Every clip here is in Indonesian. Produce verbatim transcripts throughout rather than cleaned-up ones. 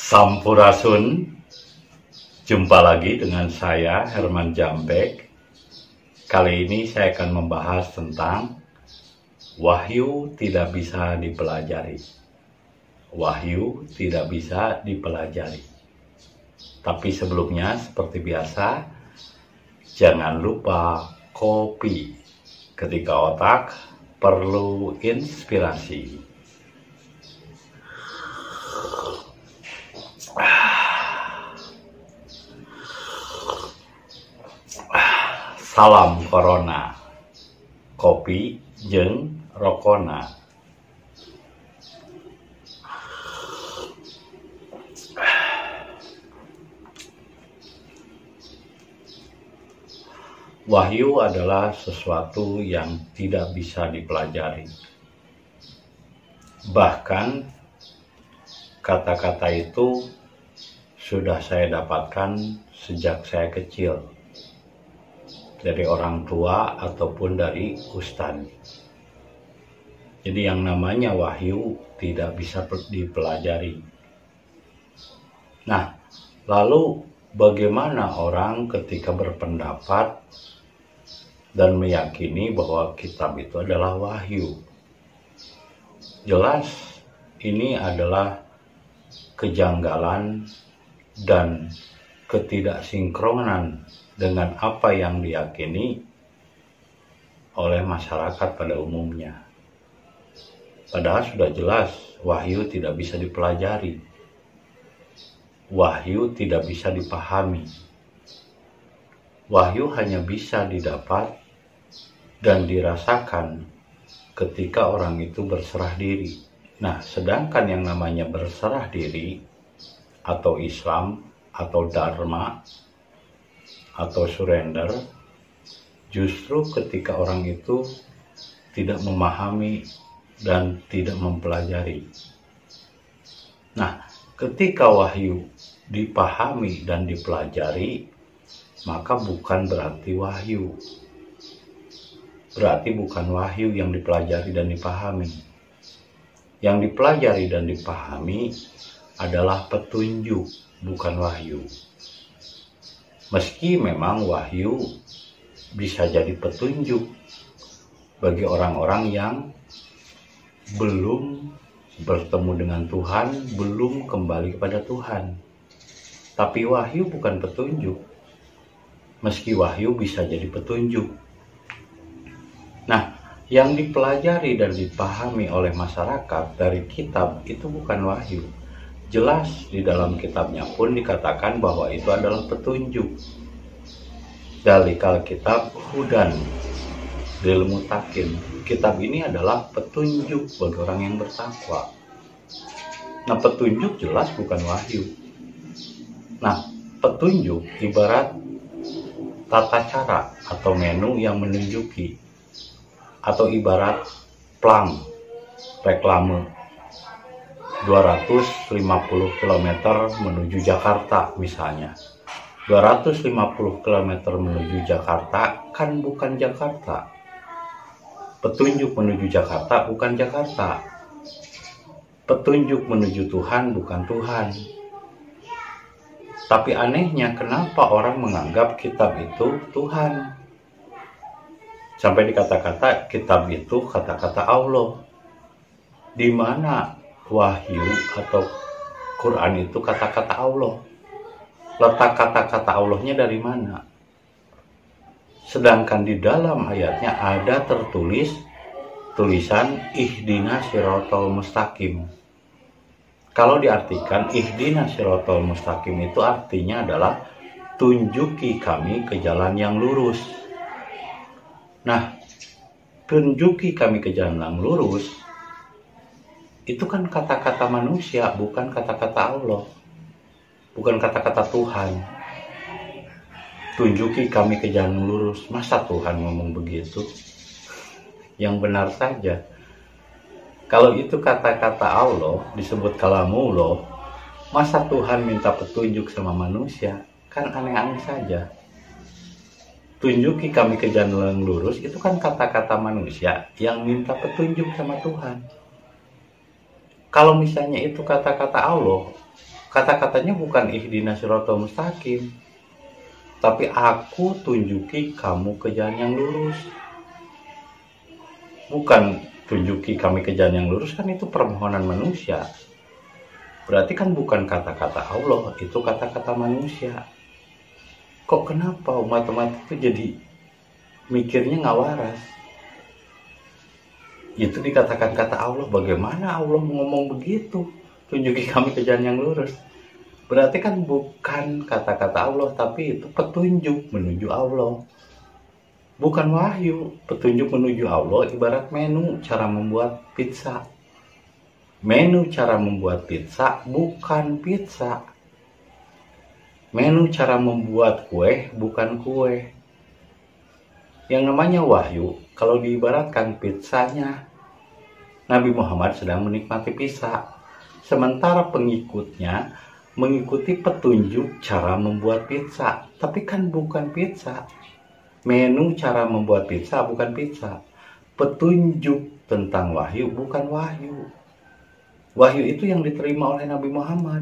Sampurasun, jumpa lagi dengan saya Herman Jambek. Kali ini saya akan membahas tentang wahyu tidak bisa dipelajari. Wahyu tidak bisa dipelajari. Tapi sebelumnya seperti biasa, jangan lupa kopi ketika otak perlu inspirasi. Salam corona, kopi jeung rokona. Wahyu adalah sesuatu yang tidak bisa dipelajari. Bahkan kata-kata itu sudah saya dapatkan sejak saya kecil, dari orang tua ataupun dari ustadz. Jadi yang namanya wahyu tidak bisa dipelajari. Nah, lalu bagaimana orang ketika berpendapat dan meyakini bahwa kitab itu adalah wahyu? Jelas ini adalah kejanggalan dan ketidaksinkronan dengan apa yang diyakini oleh masyarakat pada umumnya. Padahal sudah jelas wahyu tidak bisa dipelajari. Wahyu tidak bisa dipahami. Wahyu hanya bisa didapat dan dirasakan ketika orang itu berserah diri. Nah, sedangkan yang namanya berserah diri atau Islam atau Dharma atau surrender, justru ketika orang itu tidak memahami dan tidak mempelajari. Nah, ketika wahyu dipahami dan dipelajari, maka bukan berarti wahyu. Berarti bukan wahyu yang dipelajari dan dipahami. Yang dipelajari dan dipahami adalah petunjuk, bukan wahyu. Meski memang wahyu bisa jadi petunjuk bagi orang-orang yang belum bertemu dengan Tuhan, belum kembali kepada Tuhan. Tapi wahyu bukan petunjuk. Meski wahyu bisa jadi petunjuk. Nah, yang dipelajari dan dipahami oleh masyarakat dari kitab itu bukan wahyu. Jelas di dalam kitabnya pun dikatakan bahwa itu adalah petunjuk. Dalikal kitab hudan lil muttaqin. Kitab ini adalah petunjuk bagi orang yang bertakwa. Nah, petunjuk jelas bukan wahyu. Nah, petunjuk ibarat tata cara atau menu yang menunjuki, atau ibarat plang reklame dua ratus lima puluh kilometer menuju Jakarta misalnya. dua ratus lima puluh kilometer menuju Jakarta kan bukan Jakarta. Petunjuk menuju Jakarta bukan Jakarta. Petunjuk menuju Tuhan bukan Tuhan. Tapi anehnya kenapa orang menganggap kitab itu Tuhan? Sampai dikata-kata kitab itu kata-kata Allah. Di mana wahyu atau Quran itu kata-kata Allah? Letak kata-kata Allahnya dari mana? Sedangkan di dalam ayatnya ada tertulis tulisan ihdinas siratal mustaqim. Kalau diartikan ihdinas siratal mustaqim itu artinya adalah tunjuki kami ke jalan yang lurus. Nah, tunjuki kami ke jalan yang lurus itu kan kata-kata manusia, bukan kata-kata Allah, bukan kata-kata Tuhan. Tunjuki kami ke jalan yang lurus, masa Tuhan ngomong begitu? Yang benar saja, kalau itu kata-kata Allah disebut kalamullah, masa Tuhan minta petunjuk sama manusia? Kan aneh-aneh saja. Tunjuki kami ke jalan yang lurus itu kan kata-kata manusia yang minta petunjuk sama Tuhan. Kalau misalnya itu kata-kata Allah, Kata-katanya bukan ihdinas siratal mustaqim, tapi aku tunjuki kamu ke jalan yang lurus. Bukan tunjuki kami ke jalan yang lurus, kan itu permohonan manusia. Berarti kan bukan kata-kata Allah, itu kata-kata manusia. Kok kenapa umat-umat itu jadi mikirnya nggak waras? Itu dikatakan kata Allah, bagaimana Allah ngomong begitu? Tunjuki kami ke jalan yang lurus. Berarti kan bukan kata-kata Allah, tapi itu petunjuk menuju Allah. Bukan wahyu. Petunjuk menuju Allah ibarat menu cara membuat pizza. Menu cara membuat pizza bukan pizza. Menu cara membuat kue bukan kue. Yang namanya wahyu, kalau diibaratkan pizzanya, Nabi Muhammad sedang menikmati pizza. Sementara pengikutnya mengikuti petunjuk cara membuat pizza. Tapi kan bukan pizza. Menu cara membuat pizza bukan pizza. Petunjuk tentang wahyu bukan wahyu. Wahyu itu yang diterima oleh Nabi Muhammad,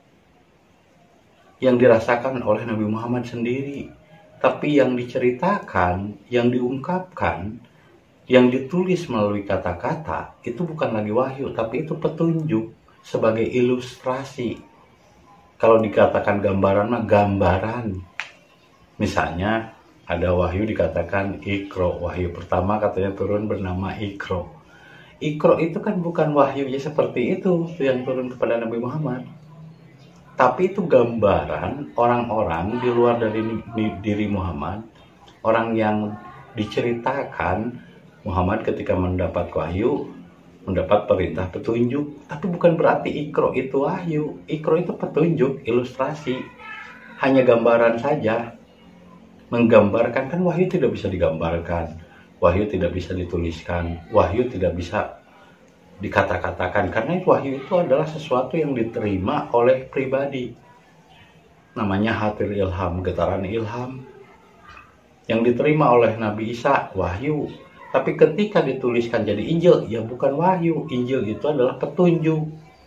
yang dirasakan oleh Nabi Muhammad sendiri. Tapi yang diceritakan, yang diungkapkan, yang ditulis melalui kata-kata, itu bukan lagi wahyu, tapi itu petunjuk sebagai ilustrasi. Kalau dikatakan gambaran mah gambaran. Misalnya ada wahyu dikatakan Iqra, wahyu pertama katanya turun bernama Iqra. Iqra itu kan bukan wahyunya seperti itu yang turun kepada Nabi Muhammad, tapi itu gambaran orang-orang di luar dari diri Muhammad, orang yang diceritakan Muhammad ketika mendapat wahyu, mendapat perintah petunjuk. Tapi bukan berarti Iqra itu wahyu. Iqra itu petunjuk, ilustrasi, hanya gambaran saja. Menggambarkan, kan wahyu tidak bisa digambarkan, wahyu tidak bisa dituliskan, wahyu tidak bisa dikata-katakan, karena wahyu itu adalah sesuatu yang diterima oleh pribadi. Namanya hatir ilham, getaran ilham yang diterima oleh Nabi Isa, wahyu. Tapi ketika dituliskan jadi Injil, ya bukan wahyu. Injil itu adalah petunjuk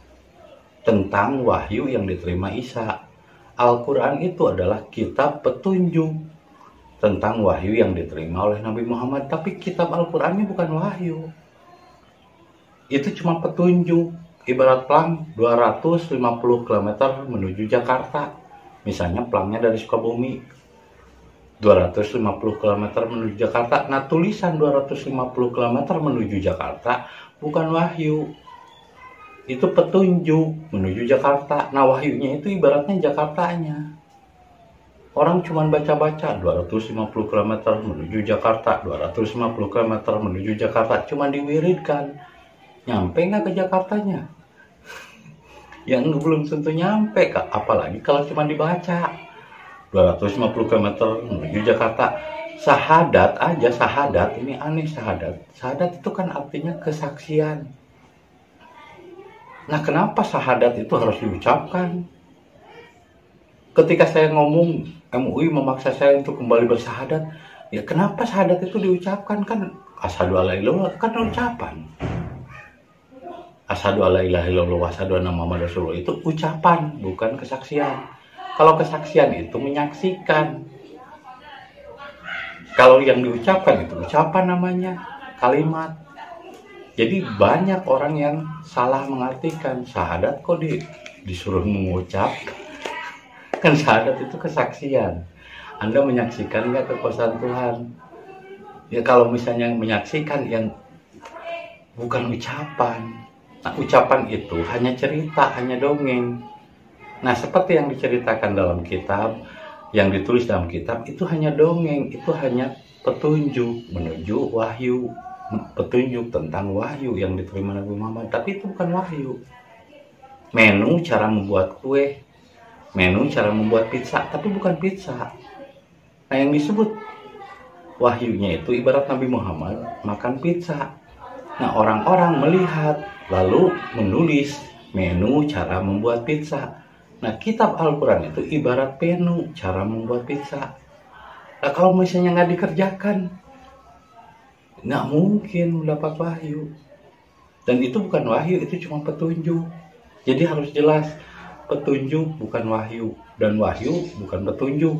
tentang wahyu yang diterima Isa. Al-Quran itu adalah kitab petunjuk tentang wahyu yang diterima oleh Nabi Muhammad. Tapi kitab Al-Qurannya bukan wahyu. Itu cuma petunjuk. Ibarat pelang dua ratus lima puluh kilometer menuju Jakarta. Misalnya pelangnya dari Sukabumi, dua ratus lima puluh kilometer menuju Jakarta. Nah, tulisan dua ratus lima puluh kilometer menuju Jakarta bukan wahyu. Itu petunjuk menuju Jakarta. Nah, wahyunya itu ibaratnya Jakartanya. Orang cuma baca-baca dua ratus lima puluh kilometer menuju Jakarta, dua ratus lima puluh kilometer menuju Jakarta, cuma diwiridkan. Nyampe nggak ke Jakartanya? Yang belum tentu nyampe, Kak. Apalagi kalau cuma dibaca dua ratus lima puluh kilometer menuju Jakarta. Sahadat aja, sahadat, ini aneh sahadat. Sahadat itu kan artinya kesaksian. Nah, kenapa sahadat itu harus diucapkan? Ketika saya ngomong, M U I memaksa saya untuk kembali bersahadat, ya kenapa sahadat itu diucapkan? Kan asyhadu alla ilaha illallah kan ucapan. Asyhadu alla ilaha illallah wa asyhadu anna muhammadar rasulullah itu ucapan, bukan kesaksian. Kalau kesaksian itu menyaksikan. Kalau yang diucapkan itu ucapan namanya, kalimat. Jadi banyak orang yang salah mengartikan syahadat, kok di, disuruh mengucap. Kan syahadat itu kesaksian. Anda menyaksikan nggak kekuasaan Tuhan? Ya kalau misalnya menyaksikan yang bukan ucapan. Nah, ucapan itu hanya cerita, hanya dongeng. Nah, seperti yang diceritakan dalam kitab, yang ditulis dalam kitab, itu hanya dongeng, itu hanya petunjuk menuju wahyu, petunjuk tentang wahyu yang diterima Nabi Muhammad. Tapi itu bukan wahyu. Menu cara membuat kue, menu cara membuat pizza, tapi bukan pizza. Nah, yang disebut wahyunya itu ibarat Nabi Muhammad makan pizza. Nah, orang-orang melihat lalu menulis menu cara membuat pizza. Nah, kitab Al-Quran itu ibarat menu cara membuat pizza. Nah, kalau misalnya nggak dikerjakan, nggak mungkin mendapat wahyu. Dan itu bukan wahyu, itu cuma petunjuk. Jadi harus jelas, petunjuk bukan wahyu, dan wahyu bukan petunjuk.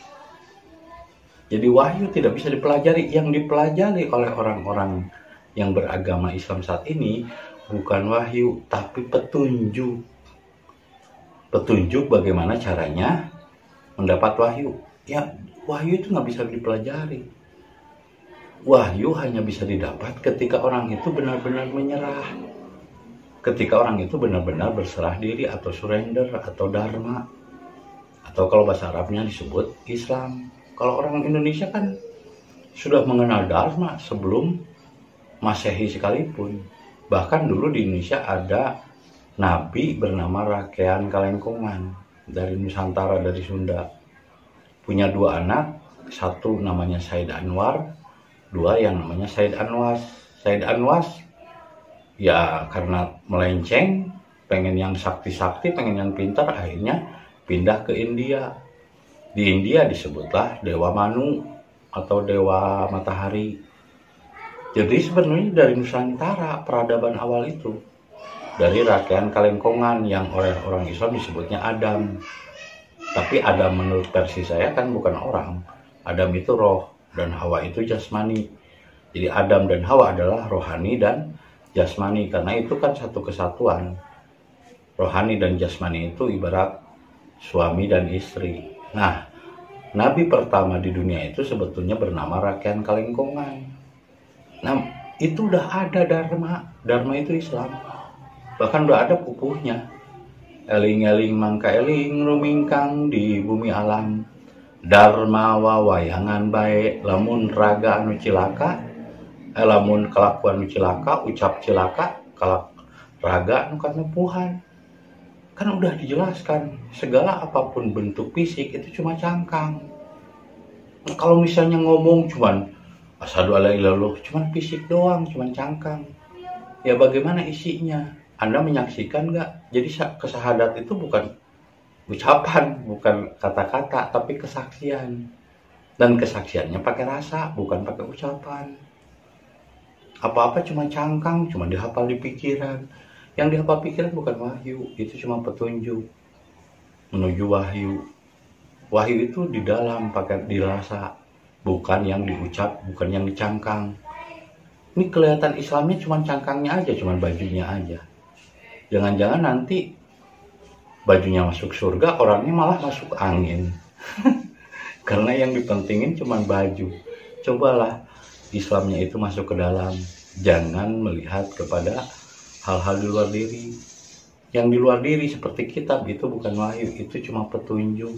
Jadi wahyu tidak bisa dipelajari. Yang dipelajari oleh orang-orang yang beragama Islam saat ini bukan wahyu, tapi petunjuk. Petunjuk bagaimana caranya mendapat wahyu. Ya, wahyu itu nggak bisa dipelajari. Wahyu hanya bisa didapat ketika orang itu benar-benar menyerah. Ketika orang itu benar-benar berserah diri atau surrender atau dharma. Atau kalau bahasa Arabnya disebut Islam. Kalau orang Indonesia kan sudah mengenal dharma sebelum Masehi sekalipun. Bahkan dulu di Indonesia ada nabi bernama Rakean Kalengkongan dari Nusantara, dari Sunda. Punya dua anak, satu namanya Said Anwar, dua yang namanya Said Anwas. Said Anwas ya karena melenceng, pengen yang sakti-sakti, pengen yang pintar, akhirnya pindah ke India. Di India disebutlah Dewa Manu atau Dewa Matahari. Jadi sebenarnya dari Nusantara peradaban awal itu. Dari Rakean Kalengkongan yang oleh orang Islam disebutnya Adam. Tapi Adam menurut versi saya kan bukan orang. Adam itu roh dan Hawa itu jasmani. Jadi Adam dan Hawa adalah rohani dan jasmani, karena itu kan satu kesatuan. Rohani dan jasmani itu ibarat suami dan istri. Nah, nabi pertama di dunia itu sebetulnya bernama Rakean Kalengkongan. Nah, itu udah ada dharma. Dharma itu Islam. Bahkan udah ada pupuhnya. Eling-eling mangka eling rumingkang di bumi alam. Dharma wawayangan baik, lamun raga anu cilaka, eh, lamun kelakuan anu cilaka, ucap cilaka, kalak raga anu kanepuhan. Kan udah dijelaskan, segala apapun bentuk fisik itu cuma cangkang. Nah, kalau misalnya ngomong cuman asyhadu alla ilaha illallah, cuman fisik doang, cuman cangkang. Ya bagaimana isinya? Anda menyaksikan nggak? Jadi kesahadat itu bukan ucapan, bukan kata-kata, tapi kesaksian. Dan kesaksiannya pakai rasa, bukan pakai ucapan. Apa-apa cuma cangkang, cuma dihafal di pikiran. Yang dihafal pikiran bukan wahyu, itu cuma petunjuk menuju wahyu. Wahyu itu di dalam, pakai dirasa, bukan yang diucap, bukan yang dicangkang. Ini kelihatan Islamnya cuma cangkangnya aja, cuma bajunya aja. Jangan-jangan nanti bajunya masuk surga, orangnya malah masuk angin. Karena yang dipentingin cuma baju. Cobalah Islamnya itu masuk ke dalam. Jangan melihat kepada hal-hal di luar diri. Yang di luar diri seperti kitab itu bukan wahyu, itu cuma petunjuk.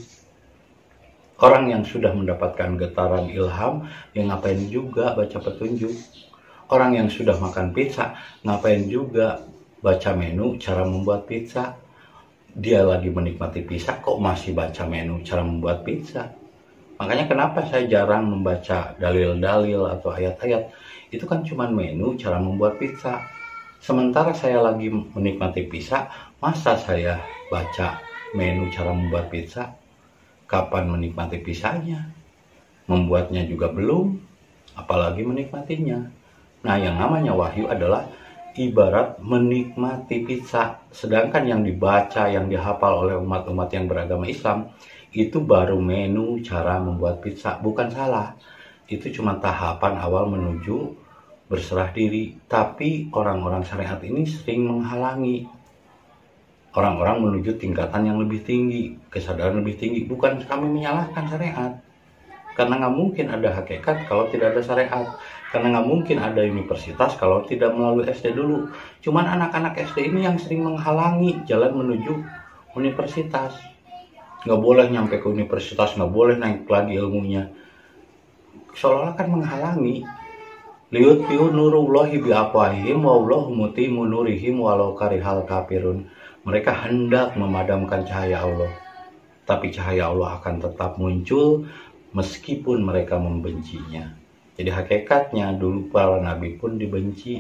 Orang yang sudah mendapatkan getaran ilham, yang ngapain juga baca petunjuk. Orang yang sudah makan pizza, ngapain juga baca menu cara membuat pizza. Dia lagi menikmati pizza kok masih baca menu cara membuat pizza. Makanya kenapa saya jarang membaca dalil-dalil atau ayat-ayat. Itu kan cuma menu cara membuat pizza. Sementara saya lagi menikmati pizza, masa saya baca menu cara membuat pizza? Kapan menikmati pizzanya? Membuatnya juga belum, apalagi menikmatinya. Nah, yang namanya wahyu adalah ibarat menikmati pizza. Sedangkan yang dibaca, yang dihafal oleh umat-umat yang beragama Islam, itu baru menu cara membuat pizza. Bukan salah, itu cuma tahapan awal menuju berserah diri. Tapi orang-orang syariat ini sering menghalangi orang-orang menuju tingkatan yang lebih tinggi, kesadaran lebih tinggi. Bukan kami menyalahkan syariat, karena nggak mungkin ada hakikat kalau tidak ada syariat. Karena nggak mungkin ada universitas kalau tidak melalui S D dulu. Cuman anak-anak S D ini yang sering menghalangi jalan menuju universitas. Nggak boleh nyampe ke universitas, nggak boleh naik lagi ilmunya. Seolah-olah kan menghalangi. Liyutfi'u nurullahi biafwahihim wallahu mutimmu nurihim walau karihal kafirun. Mereka hendak memadamkan cahaya Allah, tapi cahaya Allah akan tetap muncul meskipun mereka membencinya. Jadi hakikatnya dulu para nabi pun dibenci.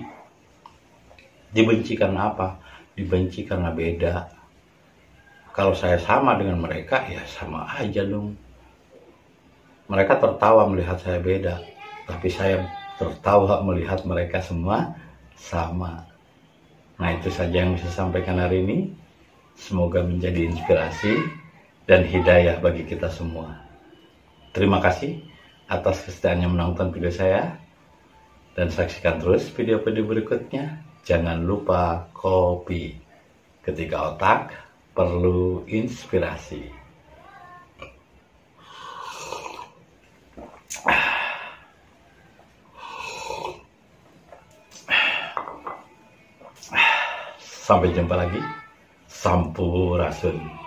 Dibenci karena apa? Dibenci karena beda. Kalau saya sama dengan mereka, ya sama aja dong. Mereka tertawa melihat saya beda, tapi saya tertawa melihat mereka semua sama. Nah, itu saja yang bisa saya sampaikan hari ini. Semoga menjadi inspirasi dan hidayah bagi kita semua. Terima kasih atas kesediaannya menonton video saya. Dan saksikan terus video-video berikutnya. Jangan lupa kopi. Ketika otak perlu inspirasi. Sampai jumpa lagi. Sampurasun.